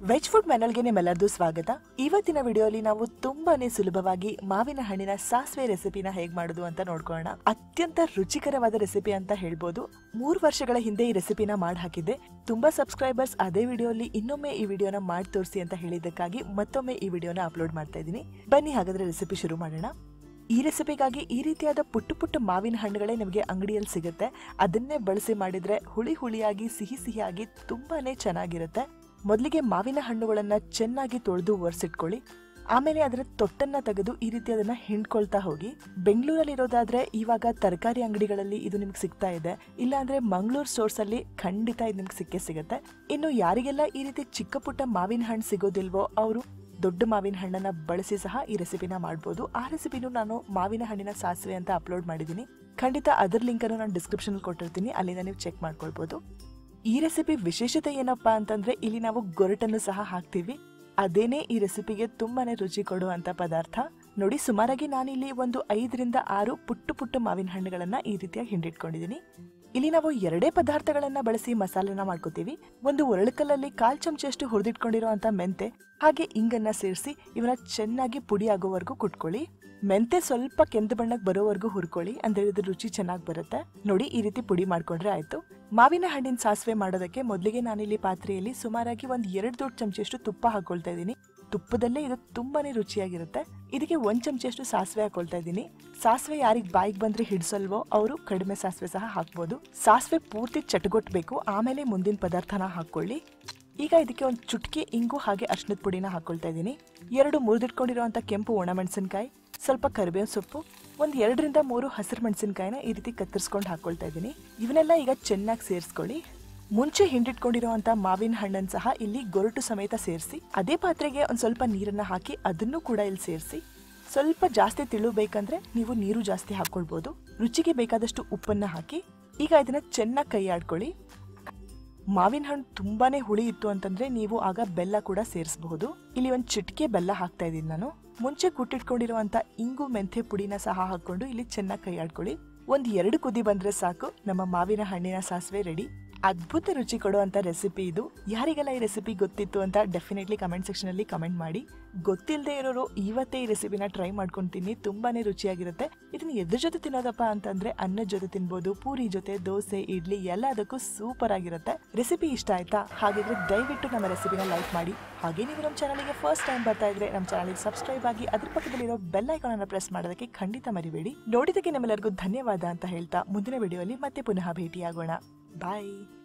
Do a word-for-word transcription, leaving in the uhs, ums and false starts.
Veg food ಮೆನಲ್ಗೆ ನಿಮ್ಮೆಲ್ಲರದು ಸ್ವಾಗತ. ಇವತ್ತಿನ ವಿಡಿಯೋಲಿ ನಾವು ತುಂಬಾನೇ ಸುಲಭವಾಗಿ ಮಾವಿನ ಹಣ್ಣಿನ ಸಾಸಿವೆ ರೆಸಿಪಿನ ಹೇಗ್ ಮಾಡೋದು ಅಂತ ನೋಡ್ಕೊಳ್ಳೋಣ. ಅತ್ಯಂತ ರುಚಿಕರವಾದ ರೆಸಿಪಿ ಅಂತ ಹೇಳ್ಬೋದು. ಮೂರು ವರ್ಷಗಳ ಹಿಂದೆ ಈ ರೆಸಿಪಿನ ಮಾಡಿ ಹಾಕಿದ್ದೆ. ತುಂಬಾ ಸಬ್ಸ್ಕ್ರೈಬರ್ಸ್ ಅದೇ ವಿಡಿಯೋಲಿ ಇನ್ನೊಮ್ಮೆ ಈ ವಿಡಿಯೋನ ಮಾಡಿ ತೋರಿಸಿ ಅಂತ ಹೇಳಿದ್ದಕ್ಕಾಗಿ ಮತ್ತೊಮ್ಮೆ ಈ ವಿಡಿಯೋನ ಅಪ್ಲೋಡ್ ಮಾಡ್ತಾ ಇದ್ದೀನಿ. ಬನ್ನಿ ಹಾಗಾದ್ರೆ ರೆಸಿಪಿ ಶುರು ಮಾಡೋಣ. ಈ ರೆಸಿಪಿಗಾಗಿ ಈ ರೀತಿಯಾದ ಪುಟ್ಟ ಪುಟ್ಟ ಮಾವಿನ ಹಣ್ಣುಗಳೇ ನಿಮಗೆ ಅಂಗಡಿಯಲ್ಲಿ ಸಿಗುತ್ತೆ. ಅದನ್ನೇ ಬಳಸಿ ಮಾಡಿದ್ರೆ ಹುಳಿ ಹುಳಿಯಾಗಿ ಸಿಹಿ ಸಿಹಿಯಾಗಿ ತುಂಬಾನೇ ಚೆನ್ನಾಗಿರುತ್ತೆ. ಮೊದಲಿಗೆ ಮಾವಿನ ಹಣ್ಣುಗಳನ್ನ ಚೆನ್ನಾಗಿ ತೊಳೆದು ಒರೆಸಿಟ್ಕೊಳ್ಳಿ. ಆಮೇಲೆ ಅದರ ತೊಟ್ಟನ್ನ ತೆಗೆದು ಈ ರೀತಿ ಅದನ್ನ ಹಿಂಡ್ಕೊಳ್ತಾ ಹೋಗಿ. ಬೆಂಗಳೂರಲ್ಲಿ ಇರೋದಾದ್ರೆ ಇವಾಗ ತರಕಾರಿ ಅಂಗಡಿಗಳಲ್ಲಿ ಇದು ನಿಮ್ಗೆ ಸಿಗ್ತಾ ಇದೆ, ಇಲ್ಲಾಂದ್ರೆ ಮಂಗಳೂರು ಸ್ಟೋರ್ಸ್ ಅಲ್ಲಿ ಖಂಡಿತ ಇದು ನಿಮ್ಗೆ ಸಿಕ್ಕೇ ಸಿಗುತ್ತೆ. ಇನ್ನು ಯಾರಿಗೆಲ್ಲ ಈ ರೀತಿ ಚಿಕ್ಕ ಪುಟ್ಟ ಮಾವಿನ ಹಣ್ಣು ಸಿಗೋದಿಲ್ವೋ ಅವರು ದೊಡ್ಡ ಮಾವಿನ ಹಣ್ಣನ್ನ ಬಳಸಿ ಸಹ ಈ ರೆಸಿಪಿನ ಮಾಡ್ಬೋದು. ಆ ರೆಸಿಪಿನೂ ನಾನು ಮಾವಿನ ಹಣ್ಣಿನ ಸಾಸಿವೆ ಅಂತ ಅಪ್ಲೋಡ್ ಮಾಡಿದ್ದೀನಿ. ಖಂಡಿತ ಅದರ ಲಿಂಕ್ ಅನ್ನು ನಾನು ಡಿಸ್ಕ್ರಿಪ್ಷನ್ ಅಲ್ಲಿ ಕೊಟ್ಟಿರ್ತೀನಿ, ಅಲ್ಲಿಂದ ನೀವು ಚೆಕ್ ಮಾಡ್ಕೊಳ್ಬಹುದು. ಈ ರೆಸಿಪಿ ವಿಶೇಷತೆ ಏನಪ್ಪಾ ಅಂತಂದ್ರೆ ಇಲ್ಲಿ ನಾವು ಗೊರಟನ್ನು ಸಹ ಹಾಕ್ತೀವಿ. ಅದೇನೇ ಈ ರೆಸಿಪಿಗೆ ತುಂಬಾನೇ ರುಚಿ ಕೊಡುವಂತ ಪದಾರ್ಥ. ನೋಡಿ, ಸುಮಾರಾಗಿ ನಾನಿಲ್ಲಿ ಒಂದು ಐದರಿಂದ ಆರು ಪುಟ್ಟ ಪುಟ್ಟ ಮಾವಿನ ಹಣ್ಣುಗಳನ್ನ ಈ ರೀತಿಯಾಗಿ ಹಿಂಡಿಟ್ಕೊಂಡಿದ್ದೀನಿ. ಇಲ್ಲಿ ನಾವು ಎರಡೇ ಪದಾರ್ಥಗಳನ್ನ ಬಳಸಿ ಮಸಾಲೆನ ಮಾಡ್ಕೋತೀವಿ. ಒಂದು ಒರಳುಕಲ್ಲಲ್ಲಿ ಕಾಲ್ ಚಮಚಷ್ಟು ಹುರಿದಿಟ್ಕೊಂಡಿರುವಂತ ಮೆಂತೆ ಹಾಗೆ ಇಂಗನ್ನ ಸೇರಿಸಿ ಇವನ್ನ ಚೆನ್ನಾಗಿ ಪುಡಿ ಆಗೋವರೆಗೂ ಕುಟ್ಕೊಳ್ಳಿ. ಮೆಂತೆ ಸ್ವಲ್ಪ ಕೆಂದು ಬಣ್ಣಕ್ಕೆ ಬರೋವರೆಗೂ ಹುರ್ಕೊಳ್ಳಿ, ಅಂದ್ರೆ ಇದ್ರ ರುಚಿ ಚೆನ್ನಾಗಿ ಬರುತ್ತೆ. ನೋಡಿ, ಈ ರೀತಿ ಪುಡಿ ಮಾಡ್ಕೊಂಡ್ರೆ ಆಯ್ತು. ಮಾವಿನ ಹಣ್ಣಿನ ಸಾಸಿವೆ ಮಾಡೋದಕ್ಕೆ ಮೊದಲಿಗೆ ನಾನಿಲ್ಲಿ ಪಾತ್ರೆಯಲ್ಲಿ ಸುಮಾರಾಗಿ ಒಂದ್ ಎರಡು ದೊಡ್ಡ ಚಮಚಷ್ಟು ತುಪ್ಪ ಹಾಕೊಳ್ತಾ ಇದ್ದೀನಿ. ತುಪ್ಪದಲ್ಲೇ ಇದು ತುಂಬಾನೇ ರುಚಿಯಾಗಿರುತ್ತೆ. ಇದಕ್ಕೆ ಒಂದ್ ಚಮಚಷ್ಟು ಸಾಸಿವೆ ಹಾಕೊಳ್ತಾ ಇದ್ದೀನಿ. ಸಾಸಿವೆ ಯಾರಿಗ್ ಬಾಯಿಗೆ ಬಂದ್ರೆ ಹಿಡ್ಸಲ್ವೋ ಅವರು ಕಡಿಮೆ ಸಾಸಿವೆ ಸಹ ಹಾಕ್ಬೋದು. ಸಾಸಿವೆ ಪೂರ್ತಿ ಚಟಗೊಟ್ಬೇಕು, ಆಮೇಲೆ ಮುಂದಿನ ಪದಾರ್ಥನ ಹಾಕೊಳ್ಳಿ. ಈಗ ಇದಕ್ಕೆ ಒಂದು ಚುಟ್ಕಿ ಇಂಗು ಹಾಗೆ ಅರ್ಶಿನದ ಪುಡಿನ ಹಾಕೊಳ್ತಾ ಇದ್ದೀನಿ. ಎರಡು ಮುರಿದಿಟ್ಕೊಂಡಿರುವಂತ ಕೆಂಪು ಒಣಮೆಣಸಿನಕಾಯಿ, ಸ್ವಲ್ಪ ಕರಿಬೇವಿನ ಸೊಪ್ಪು, ಒಂದ್ ಎರಡರಿಂದ ಮೂರು ಹಸಿರು ಮೆಣಸಿನಕಾಯಿನ ಈ ರೀತಿ ಕತ್ತರಿಸ್ಕೊಂಡು ಹಾಕೊಳ್ತಾ ಇದ್ದೀನಿ. ಇವನ್ನೆಲ್ಲ ಈಗ ಚೆನ್ನಾಗಿ ಸೇರಿಸ್ಕೊಳ್ಳಿ. ಮುಂಚೆ ಹಿಂಡಿಟ್ಕೊಂಡಿರುವಂತ ಮಾವಿನ ಹಣ್ಣನ್ನು ಸಹ ಇಲ್ಲಿ ಗೊರಟು ಸಮೇತ ಸೇರಿಸಿ ಅದೇ ಪಾತ್ರೆಗೆ ಒಂದ್ ಸ್ವಲ್ಪ ನೀರನ್ನ ಹಾಕಿ ಅದನ್ನು ಕೂಡ ಇಲ್ಲಿ ಸೇರಿಸಿ. ಸ್ವಲ್ಪ ಜಾಸ್ತಿ ತಿಳು ಬೇಕಂದ್ರೆ ನೀವು ನೀರು ಜಾಸ್ತಿ ಹಾಕೊಳ್ಬಹುದು. ರುಚಿಗೆ ಬೇಕಾದಷ್ಟು ಉಪ್ಪನ್ನ ಹಾಕಿ ಈಗ ಇದನ್ನ ಚೆನ್ನಾಗಿ ಕೈ ಆಡ್ಕೊಳ್ಳಿ. ಮಾವಿನ ಹಣ್ಣು ತುಂಬಾನೇ ಹುಳಿ ಇತ್ತು ಅಂತಂದ್ರೆ ನೀವು ಆಗ ಬೆಲ್ಲ ಕೂಡ ಸೇರಿಸಬಹುದು. ಇಲ್ಲಿ ಒಂದ್ ಚಿಟಿಕೆ ಬೆಲ್ಲ ಹಾಕ್ತಾ ಇದ್ದೀನಿ ನಾನು. ಮುಂಚೆ ಕುಟ್ಟಿಟ್ಕೊಂಡಿರುವಂತ ಇಂಗು ಮೆಂಥೆ ಪುಡಿನ ಸಹ ಹಾಕೊಂಡು ಇಲ್ಲಿ ಚೆನ್ನಾಗಿ ಕೈ ಆಡ್ಕೊಳ್ಳಿ. ಒಂದ್ ಎರಡು ಕುದಿ ಬಂದ್ರೆ ಸಾಕು, ನಮ್ಮ ಮಾವಿನ ಹಣ್ಣಿನ ಸಾಸಿವೆ ರೆಡಿ. ಅದ್ಭುತ ರುಚಿ ಕೊಡುವಂತ ರೆಸಿಪಿ ಇದು. ಯಾರಿಗೆಲ್ಲ ಈ ರೆಸಿಪಿ ಗೊತ್ತಿತ್ತು ಅಂತ ಡೆಫಿನೆಟ್ಲಿ ಕಮೆಂಟ್ ಸೆಕ್ಷನ್ ಅಲ್ಲಿ ಕಮೆಂಟ್ ಮಾಡಿ. ಗೊತ್ತಿಲ್ಲದೆ ಇರೋರು ಇವತ್ತೇ ಈ ರೆಸಿಪಿನ ಟ್ರೈ ಮಾಡ್ಕೊಂಡು ತಿನ್ನಿ, ತುಂಬಾನೇ ರುಚಿಯಾಗಿರುತ್ತೆ. ಇದನ್ನ ಎದ್ರ ಜೊತೆ ತಿನ್ನೋದಪ್ಪ ಅಂತಂದ್ರೆ ಅನ್ನದ ಜೊತೆ ತಿನ್ಬೋದು, ಪೂರಿ ಜೊತೆ, ದೋಸೆ, ಇಡ್ಲಿ ಎಲ್ಲದಕ್ಕೂ ಸೂಪರ್ ಆಗಿರುತ್ತೆ. ರೆಸಿಪಿ ಇಷ್ಟ ಆಯ್ತಾ? ಹಾಗಿದ್ರೆ ದಯವಿಟ್ಟು ನಮ್ಮ ರೆಸಿಪಿನ ಲೈಕ್ ಮಾಡಿ. ಹಾಗೆ ನೀವು ನಮ್ಮ ಚಾನಲ್ಗೆ ಫಸ್ಟ್ ಟೈಮ್ ಬರ್ತಾ ಇದ್ರೆ ನಮ್ಮ ಚಾನಲ್ಗೆ ಸಬ್ಸ್ಕ್ರೈಬ್ ಆಗಿ ಅದ್ರ ಪಕ್ಕದಲ್ಲಿರೋ ಬೆಲ್ ಐಕಾನ್ ಅನ್ನು ಪ್ರೆಸ್ ಮಾಡೋದಕ್ಕೆ ಖಂಡಿತ ಮರಿಬೇಡಿ. ನೋಡಿದಕ್ಕೆ ನಿಮ್ಮೆಲ್ಲರಿಗೂ ಧನ್ಯವಾದ ಅಂತ ಹೇಳ್ತಾ ಮುಂದಿನ ವಿಡಿಯೋಲಿ ಮತ್ತೆ ಪುನಃ ಭೇಟಿಯಾಗೋಣ. ಬಾಯ್.